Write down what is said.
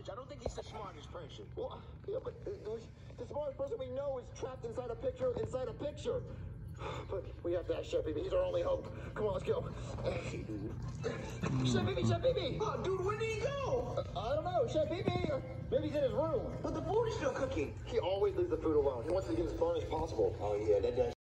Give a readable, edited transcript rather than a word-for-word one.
garbage. I don't think he's the smartest person. Well, yeah, but the smartest person we know is trapped inside a picture inside a picture. But we have to ask Chef BB. He's our only hope. Come on, let's go. Chef BB, Chef BB! Oh, dude, where did he go? I don't know. Chef BB, maybe he's in his room. But the food is still cooking. He always leaves the food alone. He wants to get as fun as possible. Oh, yeah, that does